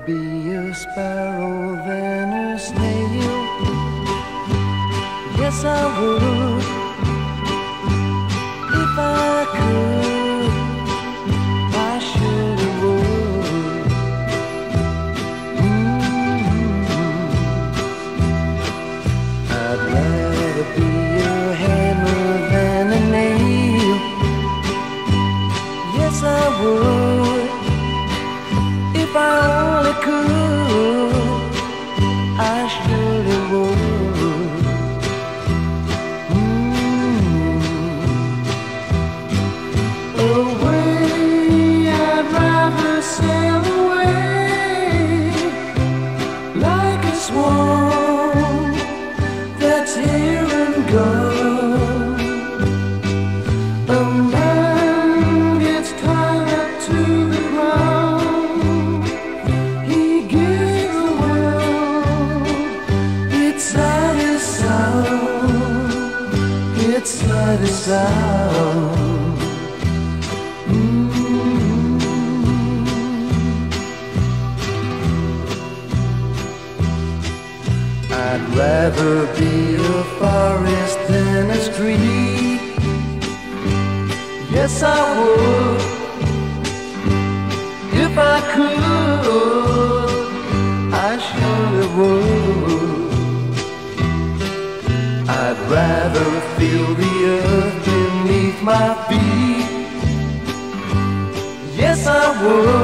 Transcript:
be a sparrow than a snail. Yes, I would if I could. I surely would. I'd rather be a hammer than a nail. Yes, I would if I only could. I surely would. Away, I'd rather sail away like a swan that's here and gone. A man gets tied up to the ground. He gives the world its saddest sound, its saddest sound. I'd rather be a forest than a street. Yes, I would if I could. I surely would. I'd rather feel the earth beneath my feet. Yes, I would